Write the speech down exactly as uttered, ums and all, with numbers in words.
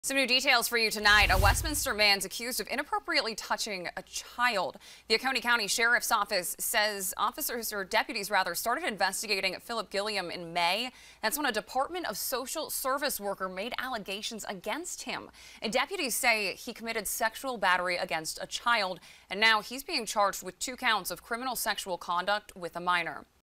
Some new details for you tonight. A Westminster man's accused of inappropriately touching a child. The Oconee County Sheriff's Office says officers, or deputies rather, started investigating Philip Gilliam in May. That's when a Department of Social Service worker made allegations against him. And deputies say he committed sexual battery against a child, and now he's being charged with two counts of criminal sexual conduct with a minor.